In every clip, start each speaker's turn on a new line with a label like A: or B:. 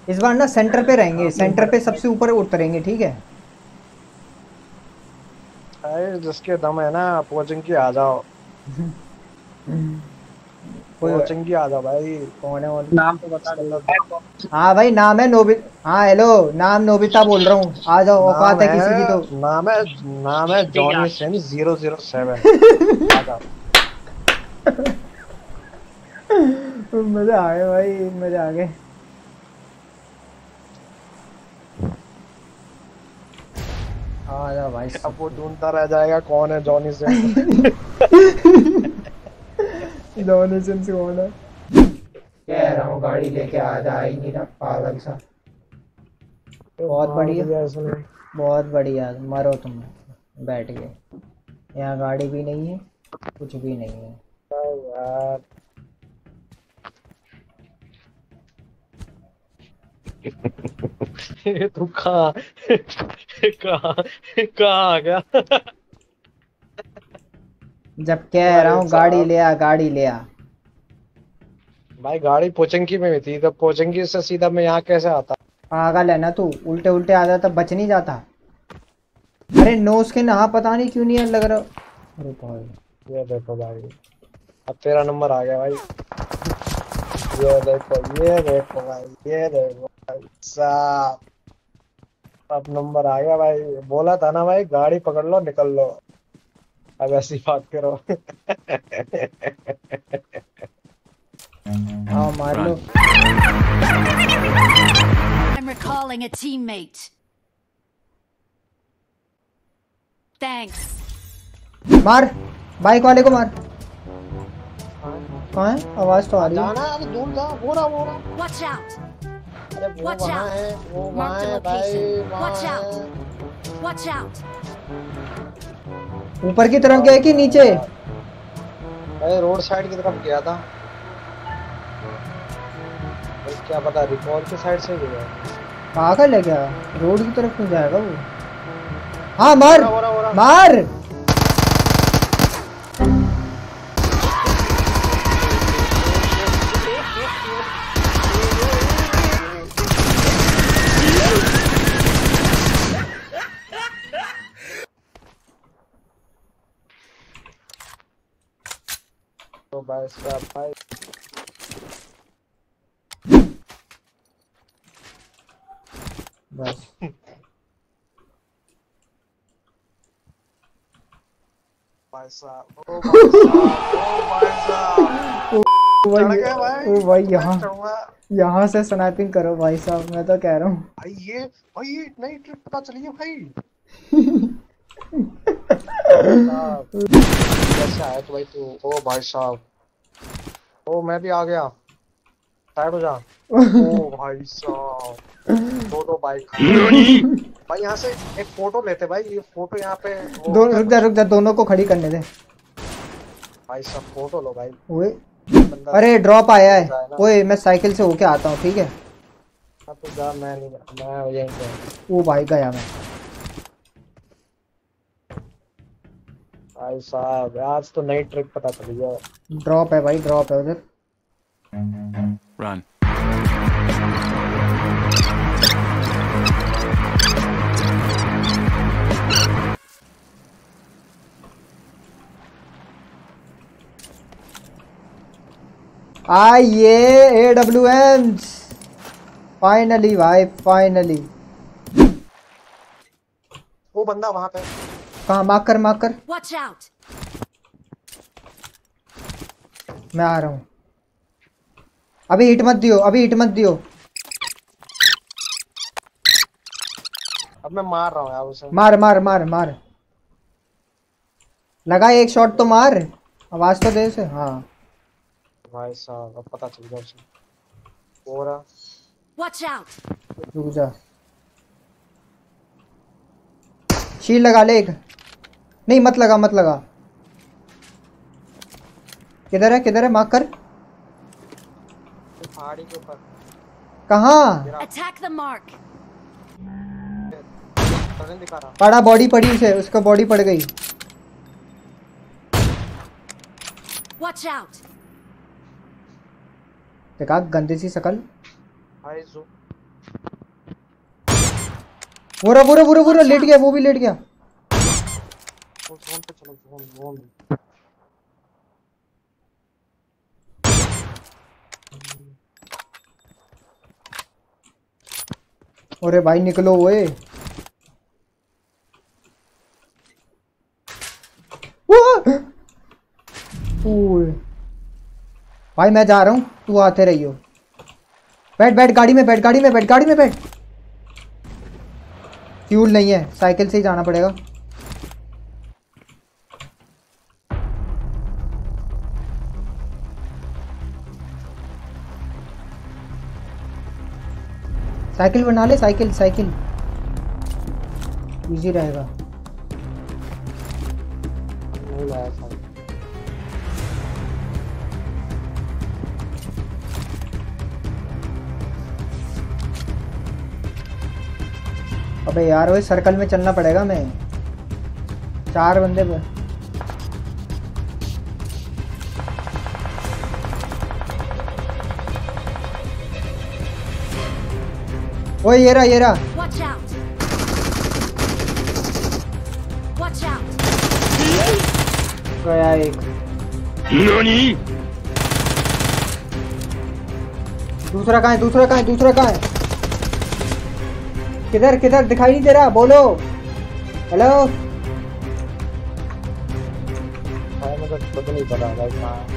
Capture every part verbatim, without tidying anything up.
A: इस बार ना सेंटर पे रहेंगे, सेंटर पे सबसे ऊपर उतरेंगे, ठीक है।
B: अरे जिसके दम है ना कोचिंग की आ जाओ।
A: कोई
B: कोचिंग की आ जाओ भाई।
A: कौन है और?
C: नाम तो बता
B: इसके
C: दो।
B: अंदर
A: हाँ भाई, नाम है नोबि। हाँ हेलो, नाम नोबिता बोल रहा हूँ, आ जाओ,
B: नाम
A: औकात है
B: है
A: किसी की तो।
B: नाम है नाम है
C: ठीक है।
B: Johnny Singh zero zero seven. आ जाओ।
A: मजा आ गया भाई, मजा आ गया। आ जाओ भाई
B: अब वो
A: सब।
B: ढूंढता रह जाएगा कौन है जॉनी सिंह।
A: डोनेशन से कौन है? कह रहा हूँ गाड़ी लेके आ जा, ही नहीं ना पागल सा।
B: तो
A: बहुत
B: मार
A: बढ़िया,
B: दिया इसने।
A: बहुत बढ़िया, मरो तुम। बैठ गए। यहाँ गाड़ी भी नहीं है, कुछ भी नहीं है।
B: यार ये तू कहाँ कहाँ कहाँ आ गया।
A: जब कह रहा
B: भाई
A: हूँ गाड़ी
B: साहब
A: ले आ, गाड़ी ले आ।
B: भाई गाड़ी पोचंकी में भी थी तो पोचंकी से सीधा मैं यहाँ कैसे आता।
A: पागल है ना तू, उल्टे उल्टे आ जाता, बच नहीं जाता। अरे नो स्किन, हाँ पता नहीं क्यों नहीं लग रहा। अरे भाई।
B: ये देखो भाई अब तेरा नंबर आ गया भाई। ये देखो ये देखो भाई ये देखो भाई साहब। अब नंबर आ गया भाई। बोला था ना भाई गाड़ी पकड़ लो निकल लो। अब ऐसी बात करो।
A: हाँ मार लो।
D: I'm recalling a teammate. Thanks.
A: मार, बाइक वाले को मार। कहाँ है? आवाज तो आ रही है।
B: जाना है, अरे दूर जा वो रहा वो रहा।
D: Watch out.
B: अरे वो
D: Watch
B: वहाँ
D: out.
B: है वो वहाँ
D: Mark the
B: है भाई
D: location.
B: वहाँ
D: Watch
B: है।
D: out. Watch out.
A: ऊपर की तरफ गए कि नीचे?
B: भाई रोड साइड की तरफ गया था। भाई क्या पता रिकॉल की साइड से गया।
A: पागल है क्या? रोड की तरफ क्यों जाएगा वो? हाँ मार,
B: वो रहा, वो रहा।
A: मार।
B: तो भाई साहब भाई
A: बस
B: भाई साहब ओ भाई साहब ओ भाई साहब चढ़
A: वही,
B: गए भाई।
A: ओ भाई
B: अब मैं
A: यहाँ,
B: चढ़ूंगा।
A: यहाँ से स्नाइपिंग करो भाई साहब, मैं तो कह रहा हूँ।
B: भाई ये भाई ये नई ट्रिक पता चली है भाई। साहब कैसे आया तो भाई तू। ओ भाई साहब ओ मैं भी आ गया। साइड हो जा। ओ भाई साहब दो दो बाइक। भाई यहाँ से एक फोटो लेते भाई ये फोटो यहाँ पे वो
A: दो
B: होता है
A: रुक जा,
B: कुछ।
A: रुक जा, दोनों को खड़ी करने दे।
B: भाई सब फोटो लो भाई।
A: ओए,
B: बंदा
A: अरे ड्रॉप आया है।
B: जाए ना।
A: ओए मैं साइकिल से होके आता हूँ, ठीक है।
B: अब तो जा मैं नहीं मैं यहीं पे।
A: ओ भाई गया मैं।
B: भाई साहब आज तो नई ट्रिक पता चली है।
A: ड्रॉप है भाई, ड्रॉप है उधर।
E: Run.
A: आइए ए डब्ल्यू एम्स, फाइनली भाई फाइनली।
B: वो बंदा वहां पे।
A: कहाँ? मार्क कर, मार्क कर।
D: Watch out.
A: मैं आ रहा हूँ। अभी हिट मत दियो, अभी हिट मत दियो।
B: अब मैं मार रहा हूँ यार उसे।
A: मार मार मार मार। लगा एक शॉट तो मार, आवाज तो दे उसे। हाँ
B: भाई साहब अब पता चल गया उसे। हो रहा।
D: Watch out.
A: रुक जा, शील्ड लगा ले एक। नहीं मत लगा, मत लगा। किधर है, किधर है? मार्क कर।
B: पहाड़ी के ऊपर।
A: कहाँ?
D: Attack the mark.
B: टनल दिखा रहा।
A: पड़ा, बॉडी पड़ी उसे, उसका बॉडी पड़ गई।
D: Watch out.
A: देखा गंदी सी शकल।
B: भाई जो
A: बुरा बुरा बुरा बुरा लेट गया, वो भी लेट गया।
B: वो जोन पे चलो, जोन जोन।
A: अरे भाई निकलो ओए। ओए भाई मैं जा रहा हूँ, तू आते रहियो। बैठ बैठ गाड़ी में बैठ, गाड़ी में बैठ, गाड़ी में बैठ। फ्यूल नहीं है, साइकिल से ही जाना पड़ेगा। साइकिल बना ले, साइकिल साइकिल इजी रहेगा।
B: नहीं लाया था।
A: अबे यार वही सर्कल में चलना पड़ेगा। मैं चार बंदे पे। ओए ये रहा ये रहा।
D: Watch out! Watch out!
A: गया एक।
E: NANI?
A: दूसरा कहाँ है, दूसरा कहाँ है, दूसरा कहाँ है? किधर किधर दिखाई नहीं दे रहा, बोलो। हेलो
B: भाई मुझे खुद नहीं पता भाई कहाँ।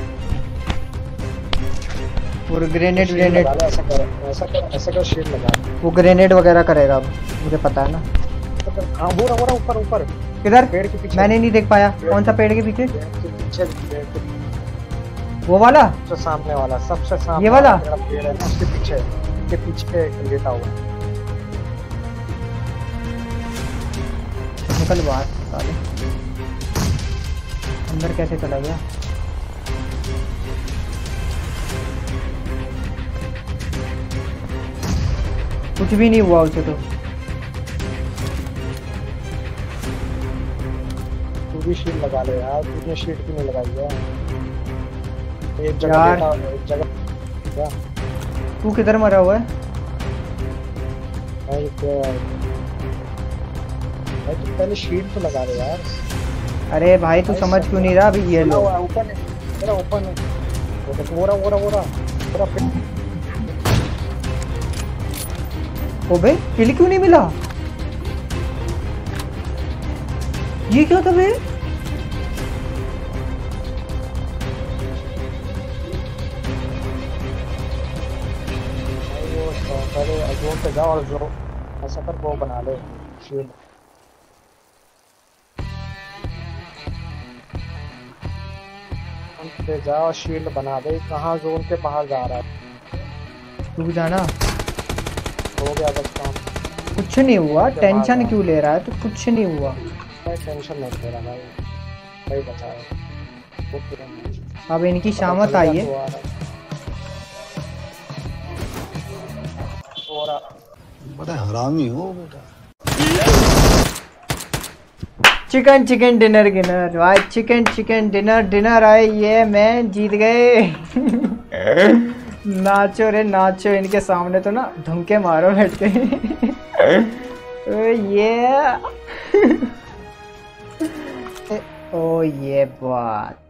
A: और ग्रेनेड ग्रेनेड
B: ऐसा कर ऐसा कर ऐसा कर शील्ड लगा।
A: वो ग्रेनेड वगैरह करेगा अब, मुझे पता है ना।
B: हाँ वो रहा वो रहा ऊपर ऊपर
A: किधर?
B: पेड़ के पीछे।
A: मैंने नहीं देख पाया। कौन सा पेड़ के पीछे?
B: पेड़ के पीछे पेड़ के
A: वो वाला?
B: सबसे सामने वाला, सबसे सामने
A: ये वाला?
B: वाला पेड़ है ना, उसके पीछे उसके पीछे लेटा हुआ।
A: निकल बाहर साले। अंदर कैसे चला गया? कुछ भी नहीं हुआ उसे तो।
B: तू भी शील्ड लगा ले यार, तूने शील्ड क्यों नहीं लगाई है? एक जगह
A: यार।
B: लेटा एक जगह क्या?
A: तू किधर मरा हुआ है?
B: भाई क्या भाई तू पहले शील्ड तो लगा ले यार।
A: अरे भाई तू समझ क्यों नहीं रहा? अभी ये लो।
B: ऊपर है, तेरा ऊपर है। वो देख वो रहा वो रहा वो रहा पूरा फिट।
A: ओबे किल क्यों नहीं मिला? ये क्या था बे?
B: वो पहले जोन पे जाओ और जो ऐसा कर वो बना ले शील्ड। पे जाओ शील्ड बना दे। कहाँ जोन के बाहर जा रहा है?
A: तू जाना।
B: हो गया बस काम।
A: कुछ नहीं हुआ, टेंशन क्यों ले रहा है? तो कुछ नहीं हुआ।
B: मैं टेंशन नहीं ले रहा भाई, भाई बचा है वो पूरा।
A: अब इनकी शामत आई है।
C: बड़ा हरामी हो बेटा।
A: चिकन चिकन डिनर डिनर भाई, चिकन चिकन डिनर डिनर आए। ये मैं जीत गए। नाचो रे नाचो, इनके सामने तो ना धुमके मारो बैठ के। ओ ये ओ ये बात।